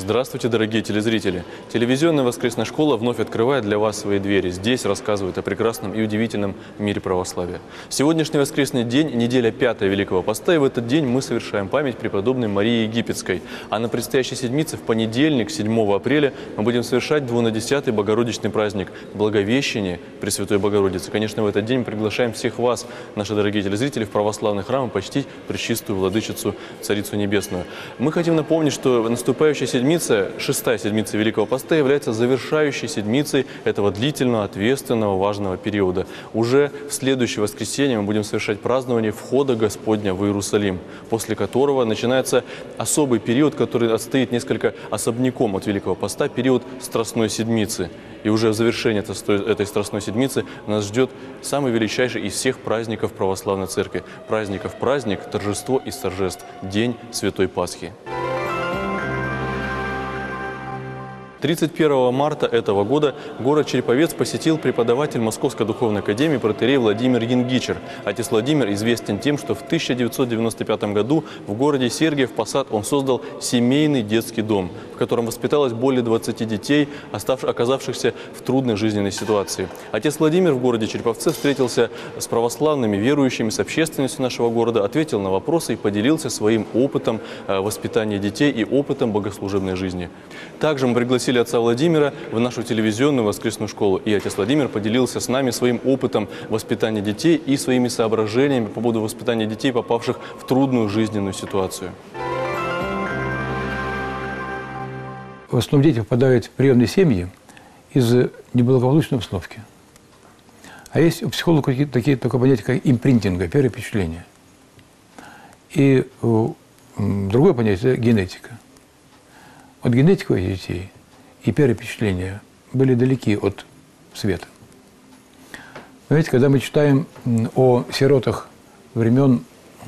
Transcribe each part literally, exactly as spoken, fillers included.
Здравствуйте, дорогие телезрители! Телевизионная воскресная школа вновь открывает для вас свои двери. Здесь рассказывают о прекрасном и удивительном мире православия. Сегодняшний воскресный день – неделя пятая Великого Поста, и в этот день мы совершаем память преподобной Марии Египетской. А на предстоящей седмице, в понедельник, седьмого апреля, мы будем совершать двунадесятый Богородичный праздник – Благовещение Пресвятой Богородицы. Конечно, в этот день мы приглашаем всех вас, наши дорогие телезрители, в православный храм почтить Пречистую Владычицу, Царицу Небесную. Мы хотим напомнить, что наступающая седмица Седмица, шестая седмица Великого Поста является завершающей седмицей этого длительного, ответственного, важного периода. Уже в следующее воскресенье мы будем совершать празднование входа Господня в Иерусалим, после которого начинается особый период, который отстоит несколько особняком от Великого Поста, период Страстной Седмицы. И уже в завершении этой Страстной Седмицы нас ждет самый величайший из всех праздников Православной Церкви. Праздников праздник, торжество из торжеств, День Святой Пасхи. тридцать первого марта этого года город Череповец посетил преподаватель Московской духовной академии протоиерей Владимир Янгичер. Отец Владимир известен тем, что в тысяча девятьсот девяносто пятом году в городе Сергиев Посад он создал семейный детский дом, в котором воспиталось более двадцати детей, оказавшихся в трудной жизненной ситуации. Отец Владимир в городе Череповце встретился с православными верующими, с общественностью нашего города, ответил на вопросы и поделился своим опытом воспитания детей и опытом богослужебной жизни. Также мы пригласили отца Владимира в нашу телевизионную воскресную школу. И отец Владимир поделился с нами своим опытом воспитания детей и своими соображениями по поводу воспитания детей, попавших в трудную жизненную ситуацию. В основном дети попадают в приемные семьи из неблагополучной обстановки. А есть у психологов такие, такие такое понятие, как импринтинга, первое впечатление. И другое понятие – генетика. Вот генетика у детей и первые впечатления были далеки от света. Знаете, когда мы читаем о сиротах времен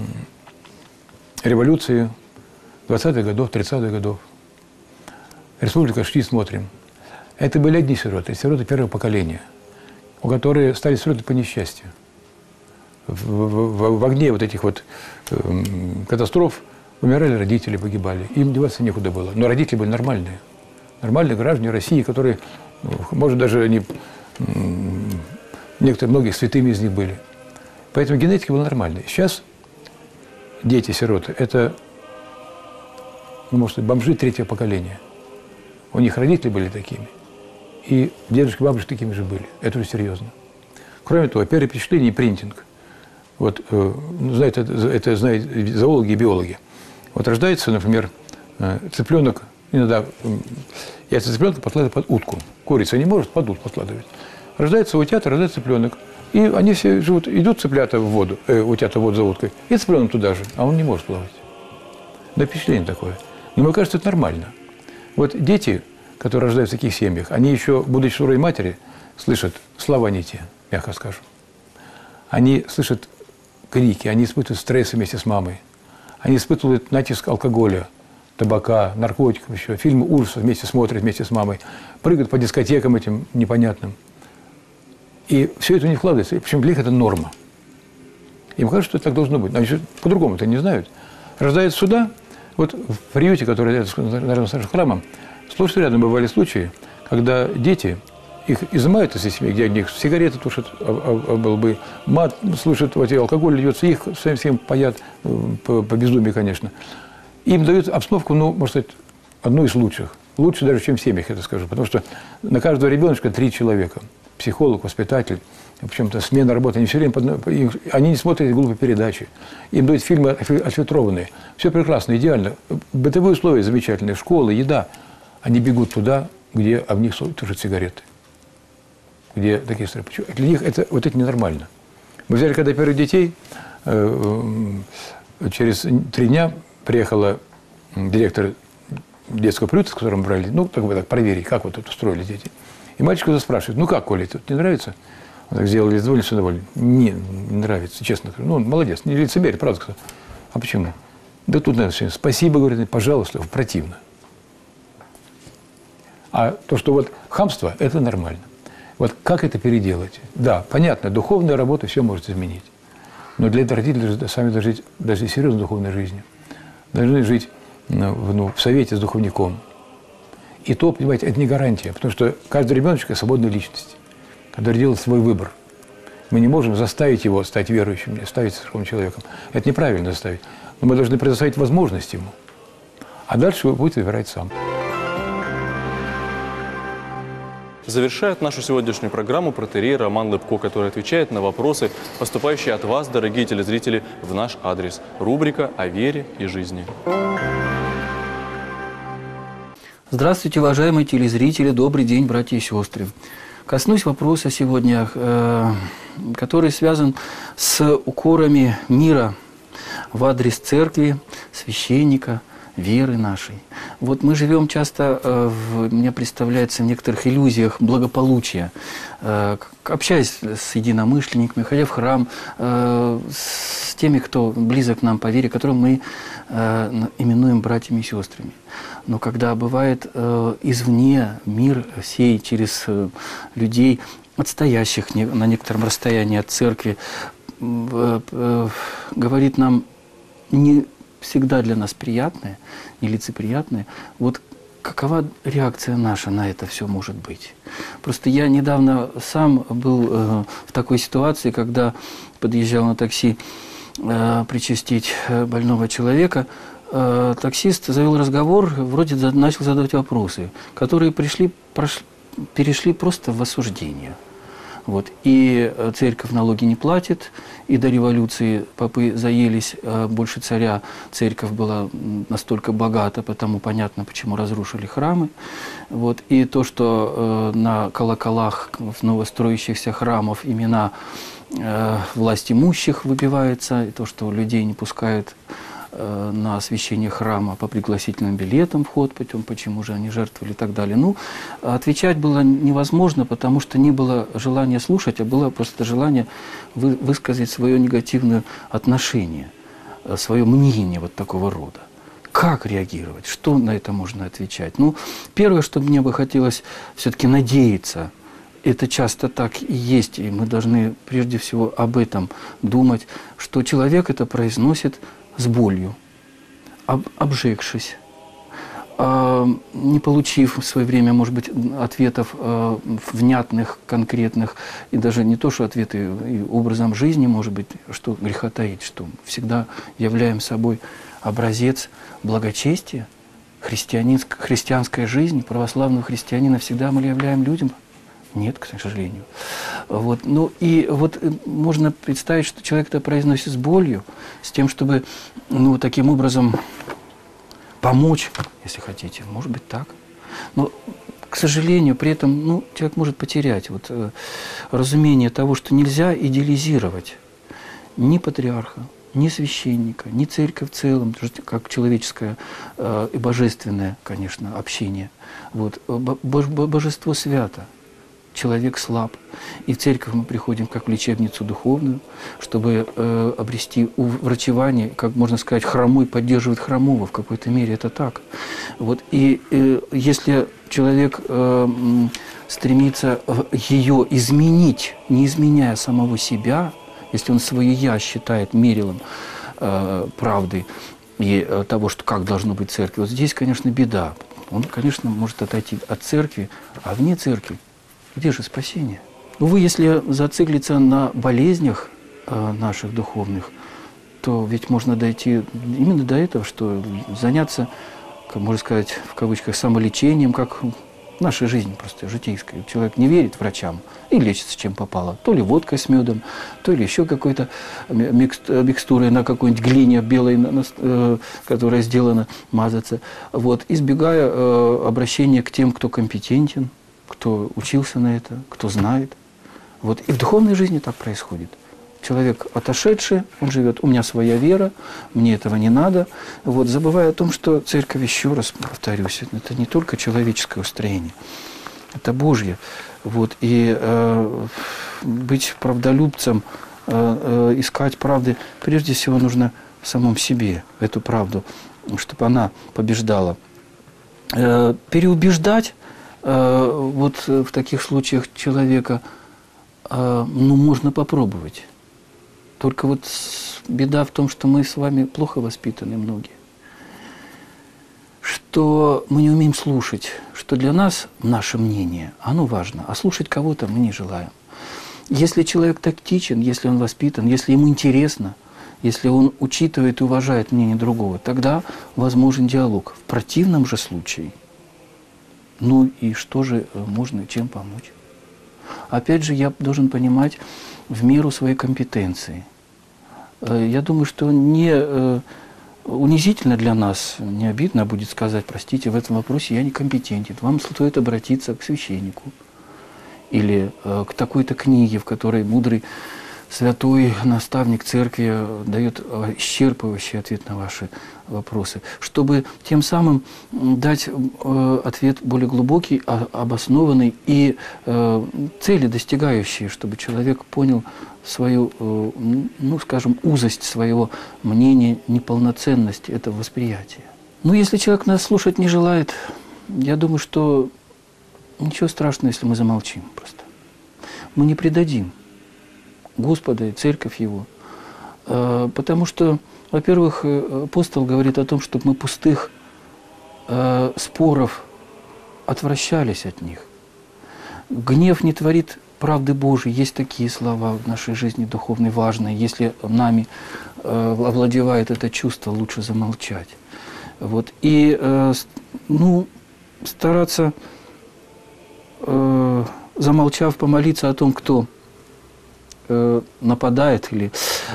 революции двадцатых годов, тридцатых годов, Республика Шти смотрим, это были одни сироты, сироты первого поколения, у которых стали сироты по несчастью. В, в, в огне вот этих вот э, катастроф умирали родители, погибали. Им деваться некуда было. Но родители были нормальные. Нормальные граждане России, которые, может, даже они, некоторые, многие святыми из них были. Поэтому генетика была нормальной. Сейчас дети-сироты – это, ну, может быть, бомжи третьего поколения. У них родители были такими. И дедушки, бабушки такими же были. Это уже серьезно. Кроме того, первое впечатление – принтинг. Вот, э, знают, это, это знают зоологи и биологи. Вот рождается, например, цыпленок, иногда яйца цыпленка подкладывают под утку. Курица не может под утку подкладывать. Рождается утята, рождается цыпленок. И они все живут, идут цыплята в воду, э, утята в воду за уткой, и цыпленок туда же, а он не может плавать. Да, впечатление такое. Но мне кажется, это нормально. Вот дети, которые рождаются в таких семьях, они еще, будучи в суровой матери, слышат слова не те, мягко скажем. Они слышат крики, они испытывают стресс вместе с мамой. Они испытывают натиск алкоголя, табака, наркотиков еще. Фильмы ужасов вместе смотрят, вместе с мамой. Прыгают по дискотекам этим непонятным. И все это у них вкладывается. Причем для них это норма. Им кажется, что это так должно быть. Они по-другому-то не знают. Рождаются сюда, вот в приюте, который рядом с нашим храмом, сплошь и рядом бывали случаи, когда дети, их изымают из семьи, где они сигареты тушат, бы мат слышат, вот, алкоголь льется, их всем, всем паят по, по безумию, конечно. Им дают обстановку, ну, можно сказать, одну из лучших. Лучше даже, чем в семьях, это скажу. Потому что на каждого ребеночка три человека. Психолог, воспитатель, в общем-то, смена работы. Они все время, под... они не смотрят глупые передачи. Им дают фильмы отфильтрованные. Все прекрасно, идеально. Бытовые условия замечательные, школы, еда. Они бегут туда, где в них тушат сигареты. Где такие страны. Для них это, вот это ненормально. Мы взяли, когда первых детей, через три дня приехала директор детского приюта, с которым брали, ну, так, так проверить, как вот это устроили дети. И мальчик спрашивает: ну как, Коля, тут не нравится? Он так сделал, довольно, все довольно. Не, не нравится, честно говорю. Ну, он молодец, не лицемерие, правда сказал. А почему? Да тут, наверное, спасибо, говорит, пожалуйста, противно. А то, что вот хамство, это нормально. Вот как это переделать? Да, понятно, духовная работа все может изменить. Но для этого родители сами должны жить даже серьезной духовной жизнью. Должны жить ну, в совете с духовником. И то, понимаете, это не гарантия, потому что каждый ребеночек – это свободная личность, который делает свой выбор. Мы не можем заставить его стать верующим, стать церковным человеком. Это неправильно заставить. Но мы должны предоставить возможность ему. А дальше он будет выбирать сам. Завершает нашу сегодняшнюю программу протоиерей Роман Лыбко, который отвечает на вопросы, поступающие от вас, дорогие телезрители, в наш адрес. Рубрика о вере и жизни. Здравствуйте, уважаемые телезрители, добрый день, братья и сестры. Коснусь вопроса сегодня, э, который связан с укорами мира в адрес церкви, священника, веры нашей. Вот мы живем часто, э, в, мне представляется, в некоторых иллюзиях благополучия. Э, общаясь с единомышленниками, ходя в храм, э, с теми, кто близок к нам по вере, которых мы э, именуем братьями и сестрами. Но когда бывает э, извне мир сей через э, людей, отстоящих не, на некотором расстоянии от церкви, э, э, говорит нам не всегда для нас приятное, нелицеприятное, вот какова реакция наша на это все может быть? Просто я недавно сам был э, в такой ситуации, когда подъезжал на такси э, причастить больного человека, э, таксист завел разговор, вроде за, начал задавать вопросы, которые пришли, прошли, перешли просто в осуждение. Вот. И церковь налоги не платит, и до революции попы заелись, больше царя церковь была настолько богата, потому понятно, почему разрушили храмы. Вот. И то, что э, на колоколах в новостроящихся храмов имена э, власть имущих выбивается, и то, что людей не пускают э, на освящение храма по пригласительным билетам вход, потом почему же они жертвовали и так далее. Ну, отвечать было невозможно, потому что не было желания слушать, а было просто желание вы, высказать свое негативное отношение, свое мнение вот такого рода. Как реагировать? Что на это можно отвечать? Ну, первое, что мне бы хотелось все-таки надеяться, это часто так и есть, и мы должны прежде всего об этом думать, что человек это произносит с болью, об, обжегшись, э, не получив в свое время, может быть, ответов э, внятных, конкретных, и даже не то, что ответы и образом жизни, может быть, что греха таить, что всегда являем собой образец благочестия, христианская жизнь, православного христианина всегда мы являем людям. Нет, к сожалению. Вот. Ну и вот можно представить, что человек это произносит с болью, с тем, чтобы ну, таким образом помочь, если хотите. Может быть так. Но, к сожалению, при этом ну, человек может потерять вот, э, разумение того, что нельзя идеализировать ни патриарха, ни священника, ни церковь в целом, как человеческое э, и божественное, конечно, общение. Вот. Божество свято. Человек слаб. И в церковь мы приходим как в лечебницу духовную, чтобы э, обрести уврачевание, как можно сказать, хромой поддерживает хромого, в какой-то мере это так. Вот. И э, если человек э, стремится ее изменить, не изменяя самого себя, если он свое «я» считает мерилом э, правды и э, того, что как должно быть церковь, вот здесь, конечно, беда. Он, конечно, может отойти от церкви, а вне церкви где же спасение? Увы, если зациклиться на болезнях э, наших духовных, то ведь можно дойти именно до этого, что заняться, как можно сказать, в кавычках, самолечением, как в нашей жизни просто житейской. Человек не верит врачам и лечится чем попало. То ли водкой с медом, то ли еще какой-то микстурой на какой-нибудь глине белой, э, которая сделана, мазаться. Вот, избегая э, обращения к тем, кто компетентен, кто учился на это, кто знает. Вот. И в духовной жизни так происходит. Человек отошедший, он живет, у меня своя вера, мне этого не надо. Вот, забывая о том, что церковь, еще раз повторюсь, это не только человеческое устроение, это Божье. Вот. И э, быть правдолюбцем, э, э, искать правды, прежде всего нужно в самом себе эту правду, чтобы она побеждала. Э, переубеждать вот в таких случаях человека, ну, можно попробовать. Только вот беда в том, что мы с вами плохо воспитаны многие. что мы не умеем слушать, что для нас наше мнение, оно важно, а слушать кого-то мы не желаем. Если человек тактичен, если он воспитан, если ему интересно, если он учитывает и уважает мнение другого, тогда возможен диалог. В противном же случае, ну и что же можно, чем помочь? Опять же, я должен понимать в меру своей компетенции. Я думаю, что не унизительно для нас, не обидно будет сказать: простите, в этом вопросе я некомпетентен, вам стоит обратиться к священнику или к такой-то книге, в которой мудрый святой наставник церкви дает исчерпывающий ответ на ваши вопросы, чтобы тем самым дать ответ более глубокий, обоснованный и цели достигающие, чтобы человек понял свою, ну, скажем, узость своего мнения, неполноценность этого восприятия. Ну, если человек нас слушать не желает, я думаю, что ничего страшного, если мы замолчим просто. Мы не предадим Господа и Церковь Его. Потому что, во-первых, апостол говорит о том, чтобы мы пустых споров отвращались от них. Гнев не творит правды Божией. Есть такие слова в нашей жизни духовной важные. Если нами овладевает это чувство, лучше замолчать. Вот. И ну, стараться, замолчав, помолиться о том, кто нападает или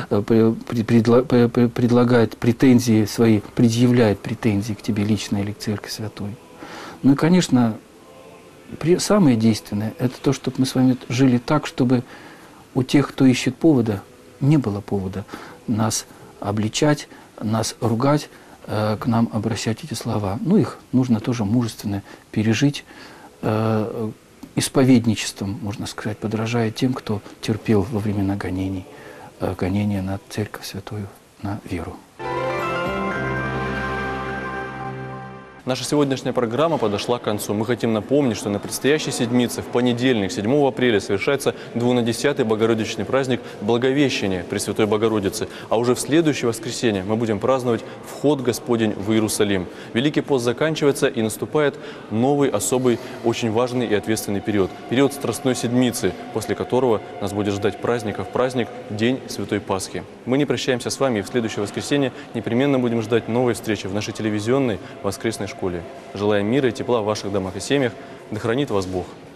предлагает претензии свои, предъявляет претензии к тебе лично или к Церкви Святой. Ну и, конечно, самое действенное – это то, чтобы мы с вами жили так, чтобы у тех, кто ищет повода, не было повода нас обличать, нас ругать, к нам обращать эти слова. Ну, их нужно тоже мужественно пережить, исповедничеством, можно сказать, подражая тем, кто терпел во времена гонений, гонения на Церковь Святую, на веру. Наша сегодняшняя программа подошла к концу. Мы хотим напомнить, что на предстоящей седмице, в понедельник, седьмого апреля, совершается двунадесятый Богородичный праздник Благовещения Пресвятой Богородицы. А уже в следующее воскресенье мы будем праздновать вход Господень в Иерусалим. Великий пост заканчивается, и наступает новый, особый, очень важный и ответственный период. Период Страстной Седмицы, после которого нас будет ждать праздников праздник День Святой Пасхи. Мы не прощаемся с вами, и в следующее воскресенье непременно будем ждать новой встречи в нашей телевизионной воскресной школе. Желаем мира и тепла в ваших домах и семьях. Да хранит вас Бог!